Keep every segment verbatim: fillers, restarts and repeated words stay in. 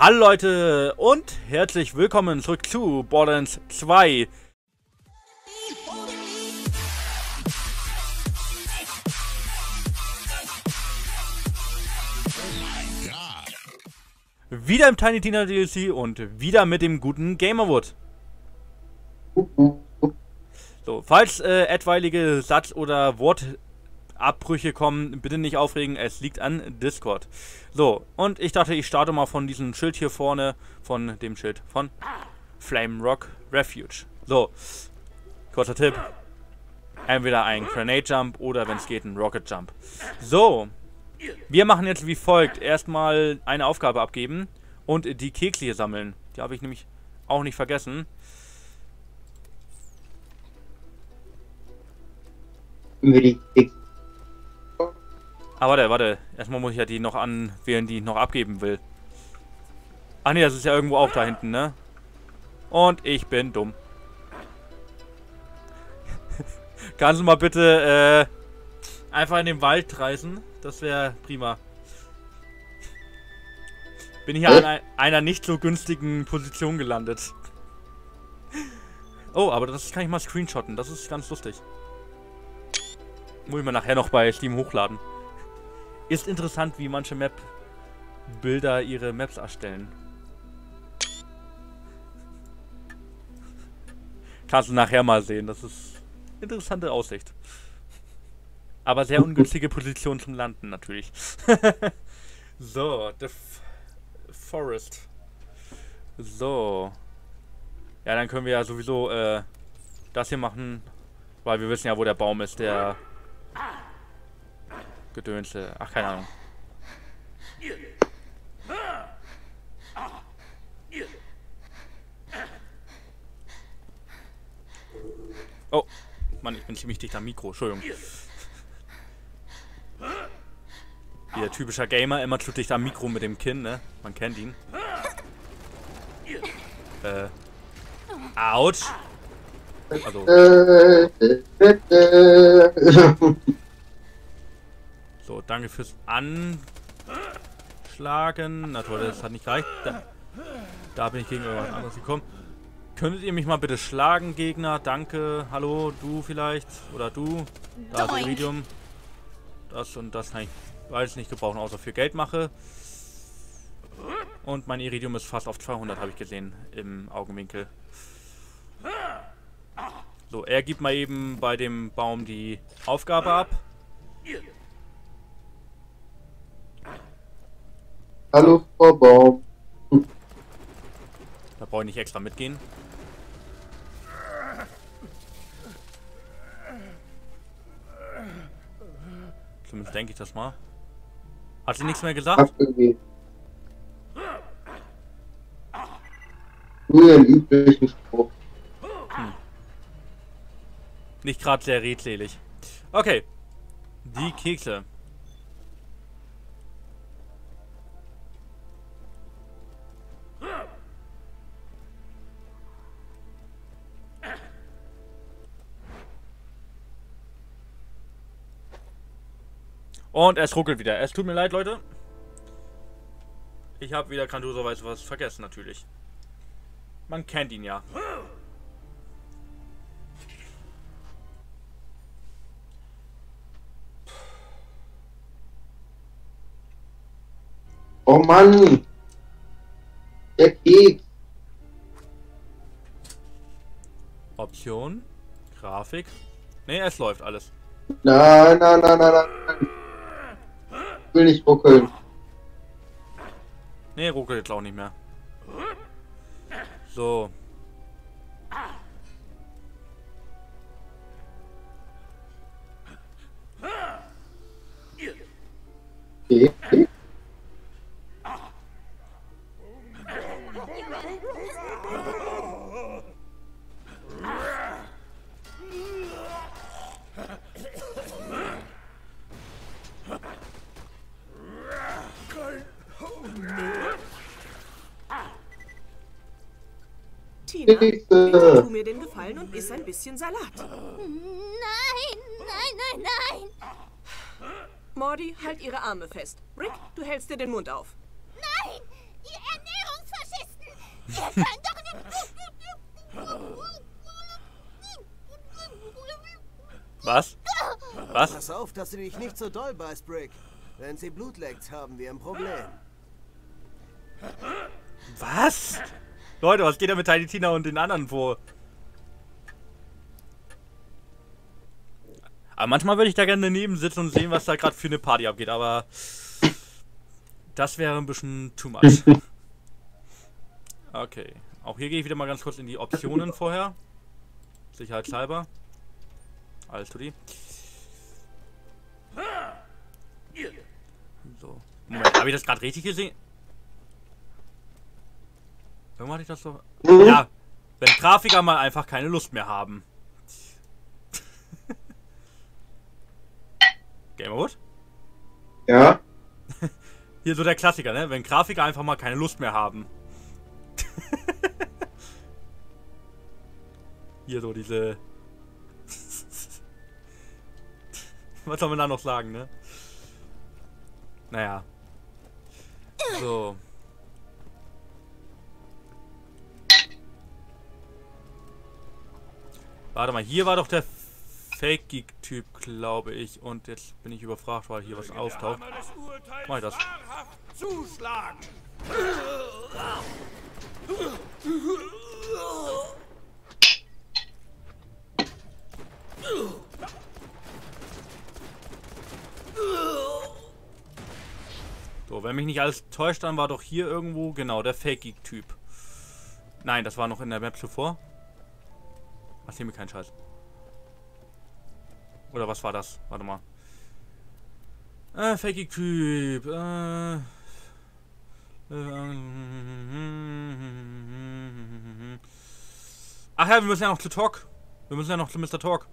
Hallo Leute und herzlich willkommen zurück zu Borderlands zwei. Wieder im Tiny Tina D L C und wieder mit dem guten Gamerwood. So, falls äh, etwaige Satz- oder Wortabbrüche kommen, bitte nicht aufregen, es liegt an Discord. So, und ich dachte, ich starte mal von diesem Schild hier vorne, von dem Schild von Flame Rock Refuge. So, kurzer Tipp, entweder ein Grenade Jump oder, wenn es geht, ein Rocket Jump. So, wir machen jetzt wie folgt, erstmal eine Aufgabe abgeben und die Kekse hier sammeln. Die habe ich nämlich auch nicht vergessen. Ah, warte, warte. Erstmal muss ich ja die noch anwählen, die ich noch abgeben will. Ach nee, das ist ja irgendwo auch da hinten, ne? Und ich bin dumm. Kannst du mal bitte äh, einfach in den Wald reißen? Das wäre prima. Bin hier an ein, einer nicht so günstigen Position gelandet. Oh, aber das kann ich mal screenshotten. Das ist ganz lustig. Muss ich mal nachher noch bei Steam hochladen. Ist interessant, wie manche Map-Bilder ihre Maps erstellen. Kannst du nachher mal sehen. Das ist interessante Aussicht. Aber sehr ungünstige Position zum Landen natürlich. So, The F Forest. So. Ja, dann können wir ja sowieso äh, das hier machen. Weil wir wissen ja, wo der Baum ist, der Gedönse. Ach, keine Ahnung. Oh, Mann, ich bin ziemlich dicht am Mikro. Entschuldigung. Wie der typischer Gamer, immer zu dicht am Mikro mit dem Kinn, ne? Man kennt ihn. Äh. Autsch. Also. So, danke fürs Anschlagen. Na toll, das hat nicht gereicht. Da, da bin ich gegen irgendwas anderes gekommen. Könntet ihr mich mal bitte schlagen, Gegner? Danke. Hallo, du vielleicht? Oder du? Da ist Iridium. Das und das kann ich, weiß ich nicht gebrauchen, außer für Geld mache. Und mein Iridium ist fast auf zweihundert, habe ich gesehen, im Augenwinkel. So, er gibt mal eben bei dem Baum die Aufgabe ab. Hallo, Frau Baum. Da brauche ich nicht extra mitgehen. Zumindest denke ich das mal. Hat sie nichts mehr gesagt? Nur den üblichen Spruch. Hm. Nicht gerade sehr redselig. Okay. Die Kekse. Und es ruckelt wieder. Es tut mir leid, Leute. Ich habe wieder grandioserweise was vergessen, natürlich. Man kennt ihn ja. Oh Mann! Der Keks! Option. Grafik. Ne, es läuft alles. Nein, nein, nein, nein, nein. Ich will nicht ruckeln. Ne, ruckelt jetzt auch nicht mehr. So. Okay. Tina, bitte tu mir den Gefallen und iss ein bisschen Salat. Nein, nein, nein, nein. Mordi, halt ihre Arme fest. Rick, du hältst dir den Mund auf. Nein, Ihr Er kann doch nicht. Was? Was? Pass auf, dass du dich nicht so doll beißt, Brick. Wenn sie Blut leckt, haben wir ein Problem. Was? Leute, was geht da mit Tiny Tina und den anderen vor? Aber manchmal würde ich da gerne daneben sitzen und sehen, was da gerade für eine Party abgeht, aber das wäre ein bisschen too much. Okay, auch hier gehe ich wieder mal ganz kurz in die Optionen vorher. Sicherheitshalber. Alles tutti. So. Moment, habe ich das gerade richtig gesehen? Irgendwann hatte ich das so... Ja, wenn Grafiker mal einfach keine Lust mehr haben. Gamerwood? Ja? Hier so der Klassiker, ne? Wenn Grafiker einfach mal keine Lust mehr haben. Hier so diese... Was soll man da noch sagen, ne? Naja. So. Warte mal, hier war doch der Fake-Geek-Typ, glaube ich. Und jetzt bin ich überfragt, weil hier was auftaucht. Mach ich das. Zuschlagen. So, wenn mich nicht alles täuscht, dann war doch hier irgendwo, genau, der Fake-Geek-Typ. Nein, das war noch in der Map zuvor. Erzähl mir keinen Scheiß. Oder was war das? Warte mal. Äh, Fake-Geek-Typ. Äh, äh, Ach ja, wir müssen ja noch zu Talk. Wir müssen ja noch zu Mister Talk.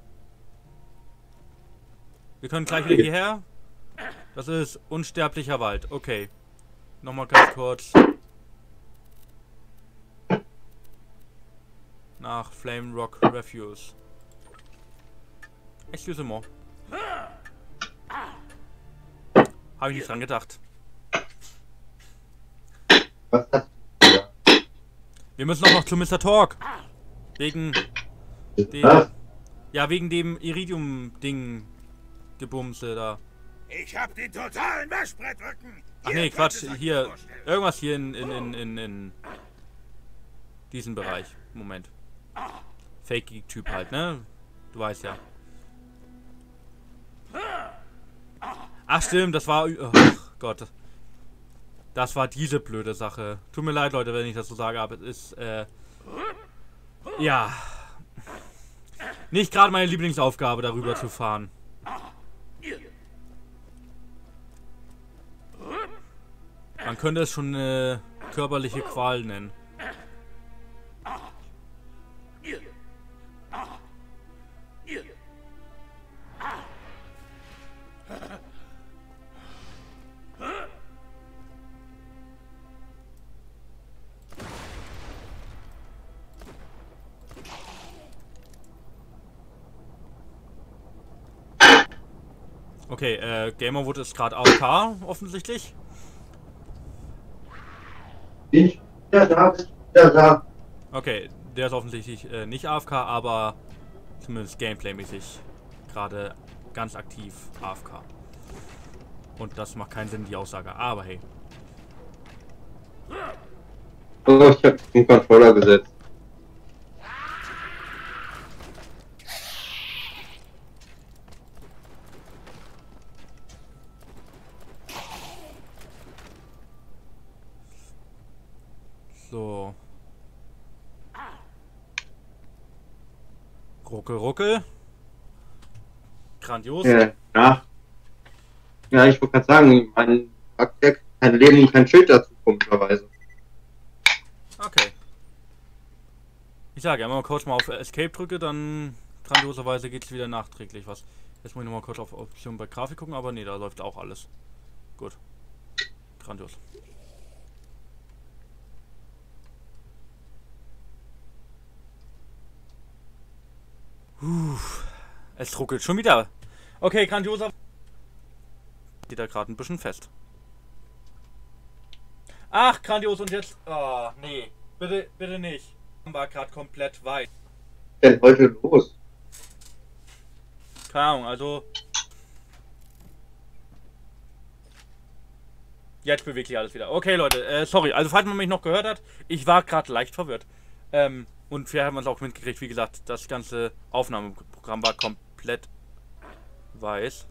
Wir können gleich wieder hierher. Das ist unsterblicher Wald. Okay. Nochmal ganz kurz. Nach Flame Rock Refuse. Excusez-moi. Habe ich nicht dran gedacht. Was hast du da? Wir müssen auch noch zu Mister Talk. Wegen dem... Was? Ja, wegen dem Iridium-Ding. Gebumse da. Ich hab den totalen Waschbrettrücken. Ach nee, Quatsch. Hier. Irgendwas hier in, in, in, in, in diesem Bereich. Moment. Fake-Typ halt, ne? Du weißt ja. Ach stimmt, das war... Oh Gott. Das war diese blöde Sache. Tut mir leid, Leute, wenn ich das so sage, aber es ist... Äh, ja. Nicht gerade meine Lieblingsaufgabe, darüber zu fahren. Man könnte es schon eine körperliche Qual nennen. Okay, äh, Gamerwood ist gerade A F K, offensichtlich. Bin ich wieder da? Bist du wieder da? Okay, der ist offensichtlich äh, nicht A F K, aber zumindest Gameplay-mäßig gerade ganz aktiv A F K. Und das macht keinen Sinn, die Aussage. Aber hey. Oh, ich hab den Controller gesetzt. So. Ruckel, ruckel. Grandios. Ja, ja. Ja, ich wollte gerade sagen, mein Charakter hat kein Leben und kein Schild dazu, komischerweise. Okay. Ich sage, wenn man kurz mal auf Escape drücke, dann grandioserweise geht es wieder nachträglich was. Jetzt muss ich nochmal kurz auf Option bei Grafik gucken, aber nee, da läuft auch alles. Gut. Grandios. Puh, es ruckelt schon wieder. Okay, grandioser. Geht da gerade ein bisschen fest. Ach, grandios und jetzt. Oh, nee. Bitte, bitte nicht. War gerade komplett weit. Was ist denn heute los? Keine Ahnung, also... Jetzt bewegt sich alles wieder. Okay, Leute, äh, sorry. Also, falls man mich noch gehört hat, ich war gerade leicht verwirrt. Ähm, und vielleicht haben wir es auch mitgekriegt, wie gesagt, das ganze Aufnahmeprogramm war komplett weiß.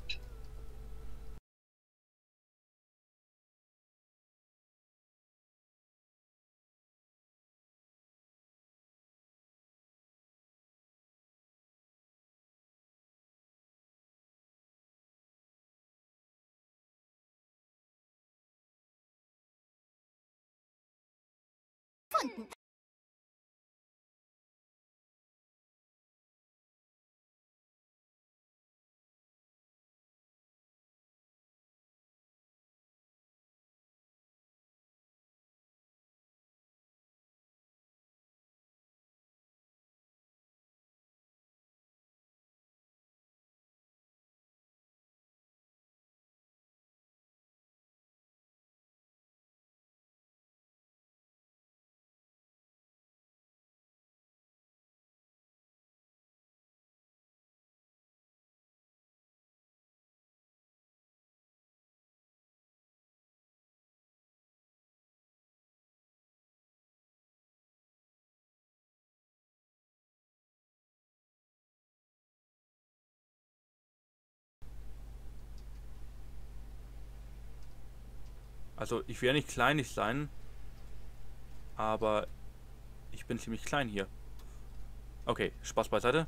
Also, ich will ja nicht kleinig sein, aber ich bin ziemlich klein hier. Okay, Spaß beiseite.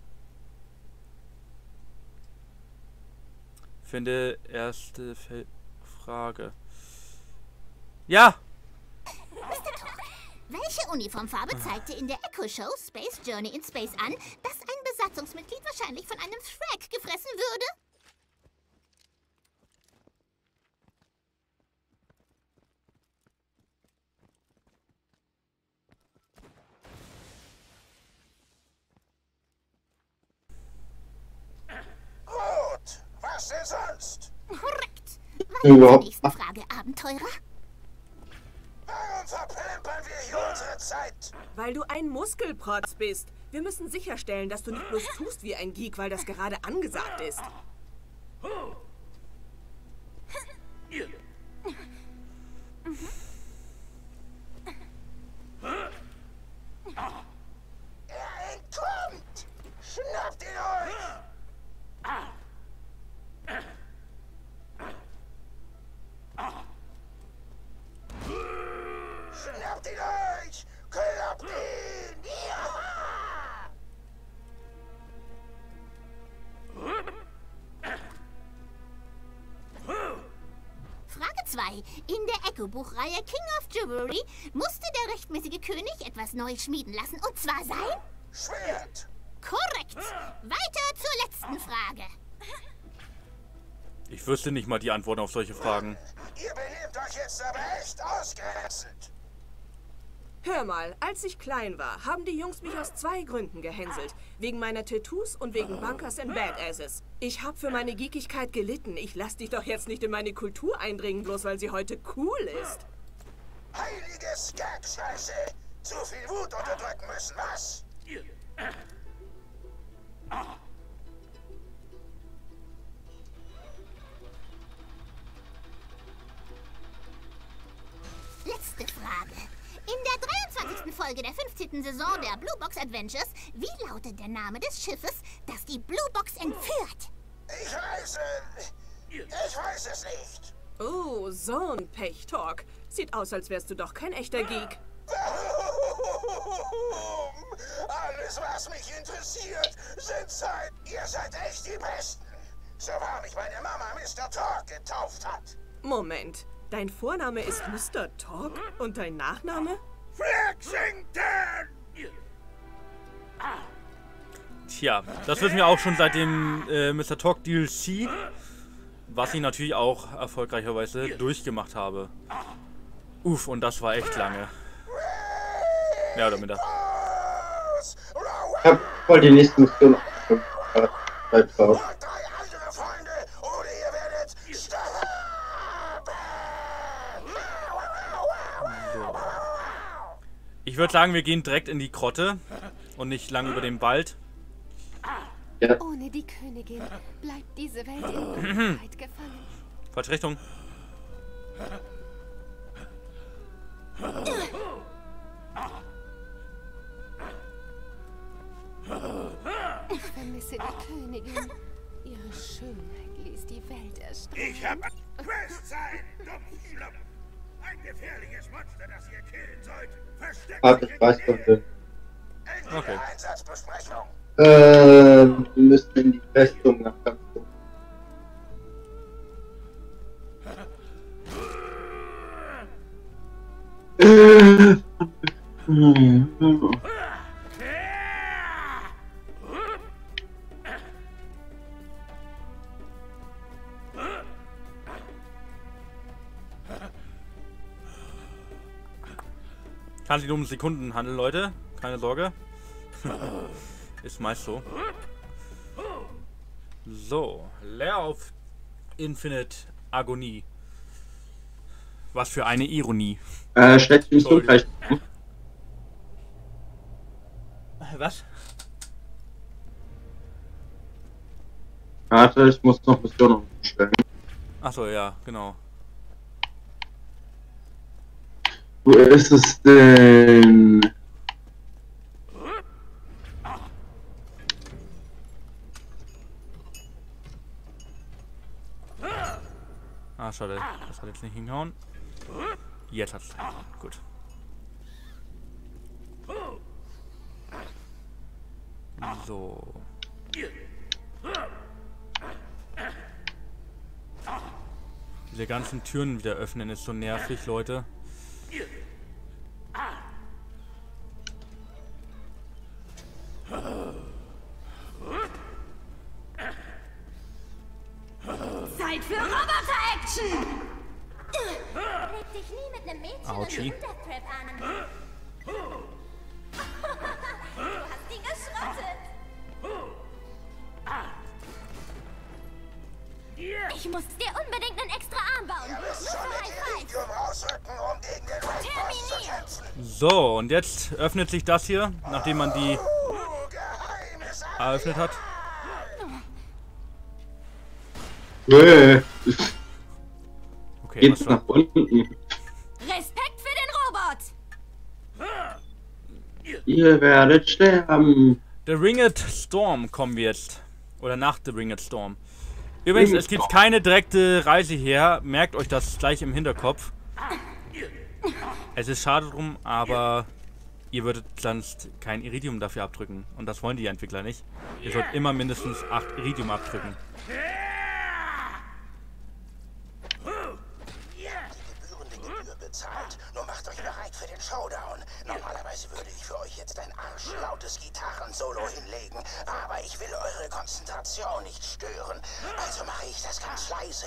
Finde erste Fe Frage. Ja! Welche Uniformfarbe zeigte in der Echo-Show Space Journey in Space an, dass ein Besatzungsmitglied wahrscheinlich von einem Thrag gefressen würde? Gut, was denn sonst? Korrekt. Was ist Überhaupt- die nächste Frage, Abenteurer? Warum verplempern wir hier unsere Zeit? Weil du ein Muskelprotz bist. Wir müssen sicherstellen, dass du nicht bloß tust wie ein Geek, weil das gerade angesagt ist. Er entkommt! Schnappt ihn euch! Schnappt ihn euch! Klappt ihn! Ja! Frage zwei. In der Echo-Buchreihe King of Jewelry musste der rechtmäßige König etwas neu schmieden lassen, und zwar sein... Schwert! Korrekt. Weiter zur letzten Frage. Ich wüsste nicht mal die Antworten auf solche Fragen. Ihr benehmt euch jetzt aber echt ausgehänselt! Hör mal, als ich klein war, haben die Jungs mich aus zwei Gründen gehänselt. Wegen meiner Tattoos und wegen Bunkers and Badasses. Ich hab für meine Geekigkeit gelitten. Ich lass dich doch jetzt nicht in meine Kultur eindringen, bloß weil sie heute cool ist. Heiliges Gag-Scheiße! Zu viel Wut unterdrücken müssen, was? Letzte Frage. In der dreiundzwanzigsten Folge der fünfzehnten Saison der Blue Box Adventures, wie lautet der Name des Schiffes, das die Blue Box entführt? Ich weiß, äh, ich weiß es nicht. Oh, so ein Pech-Talk. Sieht aus, als wärst du doch kein echter Geek. Warum? Alles, was mich interessiert, sind Zeit. Ihr seid echt die Besten. So wahr mich meine Mama Mister Talk getauft hat. Moment, dein Vorname ist Mister Talk und dein Nachname? Flexington! Tja, das wissen wir auch schon seit dem äh, Mister Talk D L C, was ich natürlich auch erfolgreicherweise durchgemacht habe. Uff, und das war echt lange. Mehr oder minder. Ich hab voll die nächste Mission aufgenommen. Zeit drauf. Und drei andere Freunde, oder ihr werdet sterben! Ich würde sagen, wir gehen direkt in die Grotte und nicht lang über den Wald. Ja. Ohne die Königin bleibt diese Welt in Dunkelheit gefangen. Falsche Richtung. Ich vermisse die Königin. Ihre Schönheit ließ die Welt erstrahlen. Ich hab Questzeit, Dumpfschlupp. Ein gefährliches Monster, das ihr killen sollt. Versteckt Warte, sich ich weiß in doch der nicht. Ende Okay. der Einsatzbesprechung. Ähm, wir müssen in die Festung nach ganz oben. Äh, hm. Kann sich nur um Sekunden handeln, Leute. Keine Sorge. Ist meist so. So. Lair of Infinite Agonie. Was für eine Ironie. Äh, schlecht Mission gleich. Was? Warte, ich muss noch Mission umstellen. Achso, ja, genau. Wo ist es denn? Ah, schade. Das hat jetzt nicht hingehauen. Jetzt hat's hingehauen. Gut. So. Diese ganzen Türen wieder öffnen ist so nervig, Leute. Zeit für Roboter-Action! Leg dich nie mit einem Mädchen Autschi. und einem Death Trap an. Du hast die geschrottet. Ich muss dir unbedingt einen extra Arm bauen. Ihr Nur müsst für schon mit High Five. Iridium rausrücken, um gegen den Raid Boss zu kämpfen. So, und jetzt öffnet sich das hier, nachdem man die Uh, geheimes eröffnet hat. Äh, Okay, geht's was war? nach unten? Respekt für den Robot. Ihr werdet sterben. The Ringed Storm kommen wir jetzt. Oder nach The Ringed Storm. Übrigens, Ringed es gibt Storm. keine direkte Reise her. Merkt euch das gleich im Hinterkopf. Es ist schade drum, aber ihr würdet sonst kein Iridium dafür abdrücken. Und das wollen die Entwickler nicht. Ihr sollt immer mindestens acht Iridium abdrücken. gebührende Gebühr bezahlt. Nur macht euch bereit für den Showdown. Normalerweise würde ich für euch jetzt ein arschlautes Gitarrensolo hinlegen, aber ich will eure Konzentration nicht stören. Also mache ich das ganz leise.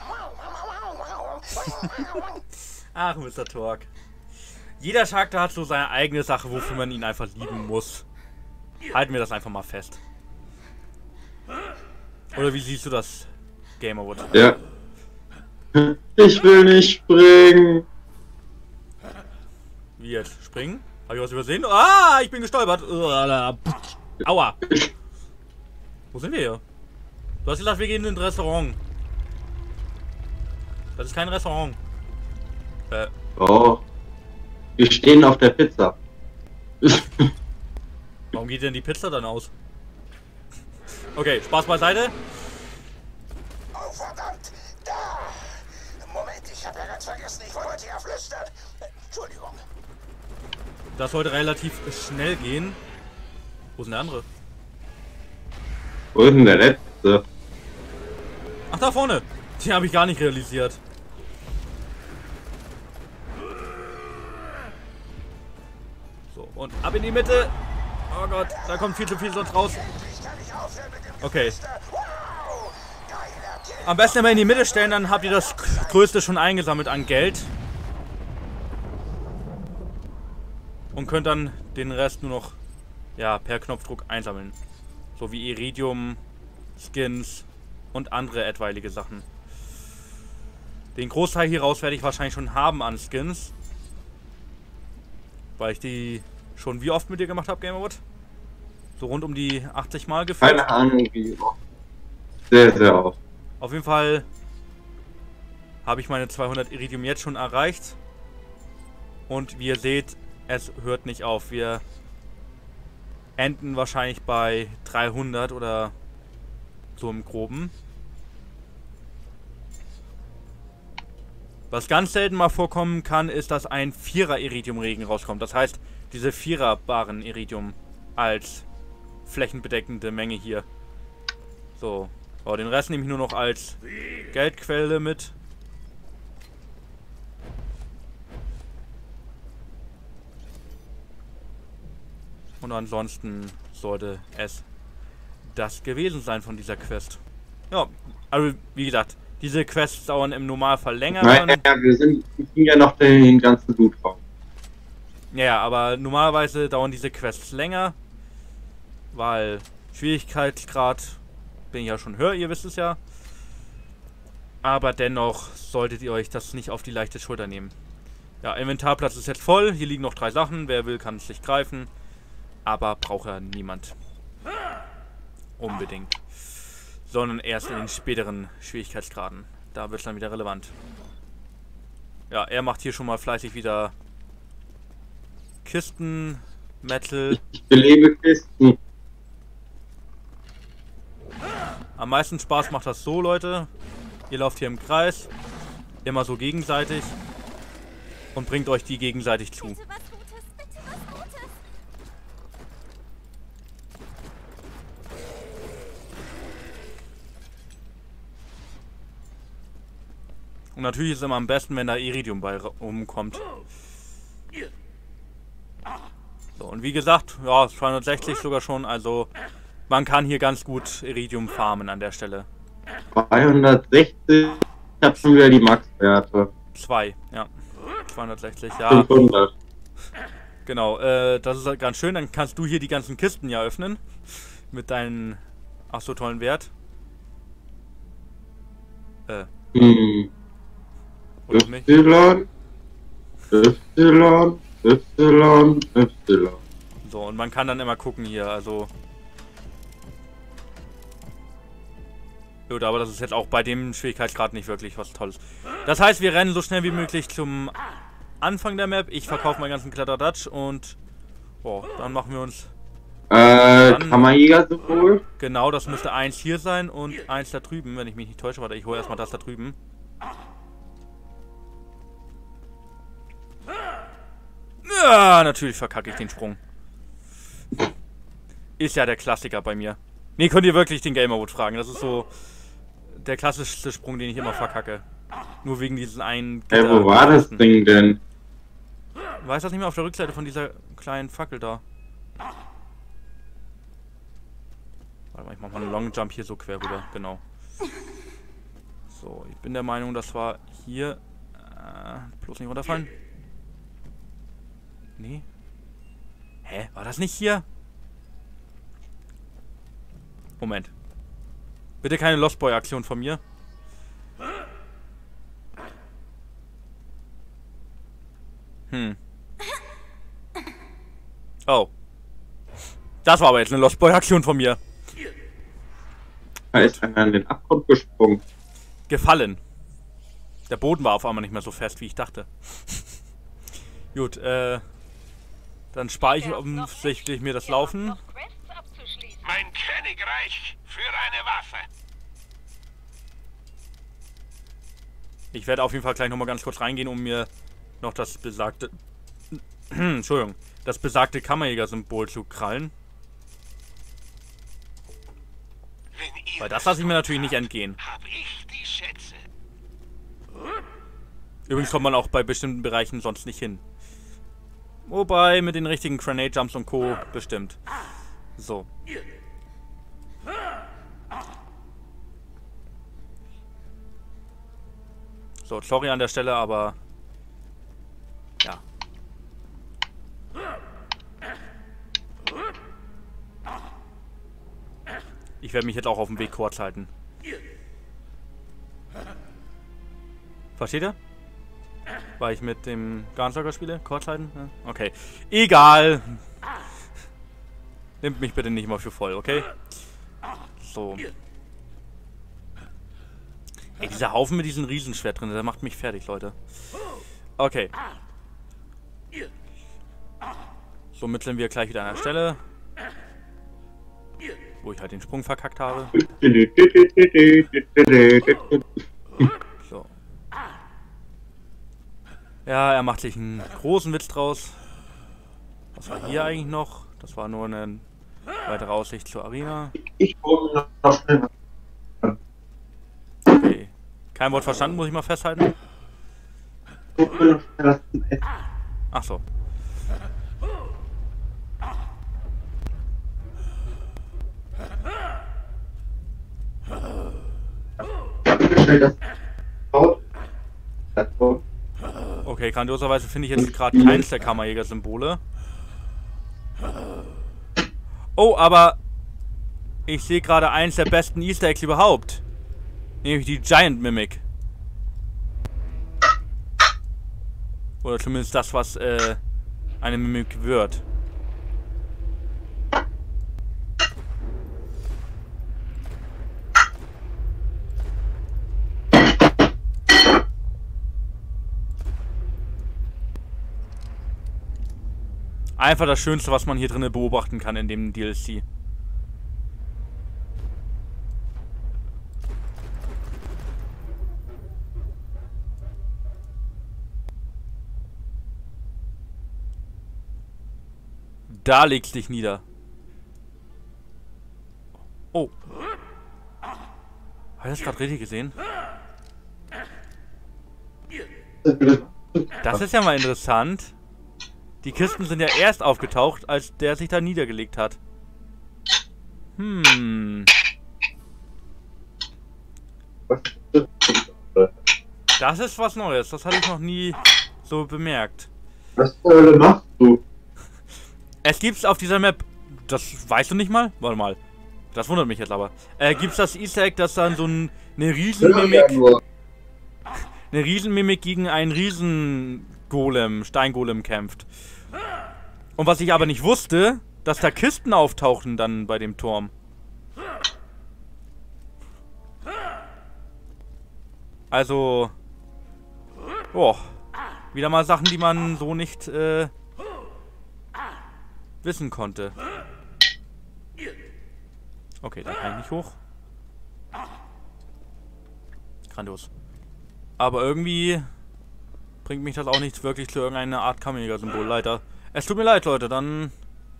Ach, Mister Torque. Jeder Charakter hat so seine eigene Sache, wofür man ihn einfach lieben muss. Halten wir das einfach mal fest. Oder wie siehst du das, Gamerwood? Ja. Ich will nicht springen. Wie jetzt? Springen? Hab ich was übersehen? Ah, ich bin gestolpert. Aua. Wo sind wir hier? Du hast gesagt, wir gehen in ein Restaurant. Das ist kein Restaurant. Äh, Oh. Wir stehen auf der Pizza. warum geht denn die Pizza dann aus? Okay, Spaß beiseite. Oh, verdammt! Da! Moment, ich habe ja ganz vergessen, ich wollte ja flüstern. Äh, Entschuldigung. Das sollte relativ schnell gehen. Wo ist denn der andere? Wo ist denn der letzte? Ach, da vorne. Den habe ich gar nicht realisiert. So, und ab in die Mitte. Oh Gott, da kommt viel zu viel sonst raus. Ich kann nicht aufhören mit dem Okay. Geflüster. Wow! Geiler Kill. Am besten immer in die Mitte stellen, dann habt ihr das Größte schon eingesammelt an Geld. Und könnt dann den Rest nur noch ja, per Knopfdruck einsammeln. So wie Iridium, Skins und andere etwaige Sachen. Den Großteil hieraus werde ich wahrscheinlich schon haben an Skins. Weil ich die schon wie oft mit dir gemacht habe, Gamerwood? So rund um die achtzig Mal gefühlt? Keine Ahnung, wie oft. Sehr, sehr oft. Auf jeden Fall habe ich meine zweihundert Iridium jetzt schon erreicht. Und wie ihr seht, es hört nicht auf. Wir enden wahrscheinlich bei dreihundert oder so im Groben. Was ganz selten mal vorkommen kann, ist, dass ein Vierer Iridium-Regen rauskommt. Das heißt, diese Vierer-baren Iridium als flächenbedeckende Menge hier. So. Oh, den Rest nehme ich nur noch als Geldquelle mit. Und ansonsten sollte es das gewesen sein von dieser Quest. Ja, also wie gesagt, diese Quests dauern im Normalfall länger. Naja, wir sind ja noch den ganzen Blutraum. Ja, aber normalerweise dauern diese Quests länger, weil Schwierigkeitsgrad bin ich ja schon höher, ihr wisst es ja. Aber dennoch solltet ihr euch das nicht auf die leichte Schulter nehmen. Ja, Inventarplatz ist jetzt voll, hier liegen noch drei Sachen, wer will kann es sich greifen. Aber braucht ja niemand. Unbedingt. Sondern erst in den späteren Schwierigkeitsgraden. Da wird es dann wieder relevant. Ja, er macht hier schon mal fleißig wieder Kisten, Metal. Ich belebe Kisten. Am meisten Spaß macht das so, Leute. Ihr lauft hier im Kreis. Immer so gegenseitig. Und bringt euch die gegenseitig zu. Bitte was Gutes, bitte was Gutes. Und natürlich ist es immer am besten, wenn da Iridium bei rumkommt. So, und wie gesagt, ja, zweihundertsechzig sogar schon, also man kann hier ganz gut Iridium farmen an der Stelle. zweihundertsechzig, ich hab schon wieder die Max-Werte. zwei, ja. zweihundertsechzig, ja. fünfhundert. Genau, äh, das ist halt ganz schön, dann kannst du hier die ganzen Kisten ja öffnen. Mit deinen, ach so tollen Wert. Äh. Hm. Oder auch nicht? Y, Y, Y, Y. So, und man kann dann immer gucken hier, also... Gut, aber das ist jetzt auch bei dem Schwierigkeitsgrad nicht wirklich was Tolles. Das heißt, wir rennen so schnell wie möglich zum Anfang der Map. Ich verkaufe meinen ganzen Kletterdutch und... Boah, dann machen wir uns... Äh, Kammerjäger-Symbol? Genau, das müsste eins hier sein und eins da drüben, wenn ich mich nicht täusche. Warte, ich hole erstmal das da drüben. Ja, natürlich verkacke ich den Sprung. Ist ja der Klassiker bei mir. Nee, könnt ihr wirklich den Gamerwood fragen. Das ist so der klassischste Sprung, den ich immer verkacke. Nur wegen diesen einen... Ey, wo war das Ding denn? Weiß das nicht mehr auf der Rückseite von dieser kleinen Fackel da? Warte mal, ich mach mal einen Long Jump hier so quer rüber. Genau. So, ich bin der Meinung, das war hier... Äh, bloß nicht runterfallen. Nee. Hä? War das nicht hier? Moment. Bitte keine Lost Boy Aktion von mir. Hm. Oh. Das war aber jetzt eine Lost Boy Aktion von mir. Da ist einer an den Abgrund gesprungen. Gefallen. Der Boden war auf einmal nicht mehr so fest, wie ich dachte. Gut, äh... Dann spare ich offensichtlich mir das Laufen. Mein Königreich für eine Waffe. Ich werde auf jeden Fall gleich nochmal ganz kurz reingehen, um mir noch das besagte... Entschuldigung. Das besagte Kammerjäger-Symbol zu krallen. Weil das lasse ich mir natürlich nicht entgehen. Hab ich die Schätze. Übrigens kommt man auch bei bestimmten Bereichen sonst nicht hin. Wobei, mit den richtigen Grenade Jumps und Co. bestimmt. So. So, sorry an der Stelle, aber... Ja. Ich werde mich jetzt auch auf dem Weg kurz halten. Versteht ihr? Weil ich mit dem Garnstalker spiele? Kurzhalten? Ja. Okay. Egal. Nimmt mich bitte nicht mal für voll, okay? So. Ey, dieser Haufen mit diesem Riesenschwert drin, der macht mich fertig, Leute. Okay. So mitteln wir gleich wieder an der Stelle. Wo ich halt den Sprung verkackt habe. So. Ja, er macht sich einen großen Witz draus. Was war hier eigentlich noch? Das war nur eine weitere Aussicht zur Arena. Ich hole noch schnell was. Okay. Kein Wort verstanden, muss ich mal festhalten. Ich hole noch schnell was zum Essen. Ach so. Schnell das Haut. Das Haut. Okay, grandioserweise finde ich jetzt gerade keins der Kammerjäger-Symbole. Oh, aber ich sehe gerade eins der besten Easter Eggs überhaupt. Nämlich die Giant Mimic. Oder zumindest das, was äh, eine Mimik wird. Einfach das Schönste, was man hier drinnen beobachten kann in dem D L C. Da legst dich nieder. Oh. Hast du das gerade richtig gesehen? Das ist ja mal interessant. Die Kisten sind ja erst aufgetaucht, als der sich da niedergelegt hat. Hm. Das ist was Neues. Das hatte ich noch nie so bemerkt. Was zur Hölle machst du? Es gibt's auf dieser Map... Das weißt du nicht mal? Warte mal. Das wundert mich jetzt aber. Äh, gibt's das Easter Egg, dass dann so ein, eine Riesenmimik... Eine Riesenmimik gegen einen Riesengolem, Steingolem kämpft. Und was ich aber nicht wusste, dass da Kisten auftauchen dann bei dem Turm. Also... Oh. Wieder mal Sachen, die man so nicht äh, wissen konnte. Okay, da kann ich nicht hoch. Grandios. Aber irgendwie bringt mich das auch nicht wirklich zu irgendeiner Art Kammerjäger-Symbol, leider. Es tut mir leid, Leute, dann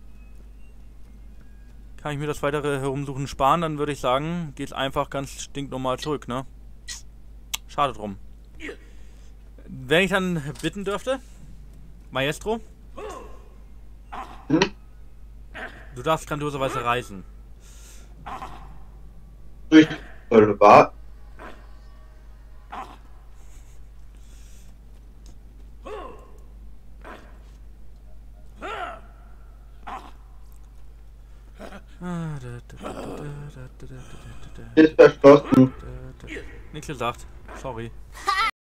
kann ich mir das weitere Herumsuchen sparen. Dann würde ich sagen, geht's einfach ganz stinknormal zurück, ne? Schade drum. Wenn ich dann bitten dürfte, Maestro, Hm? du darfst grandioserweise reisen. Durch die war. Ist verschlossen. Nichts gesagt. Sorry.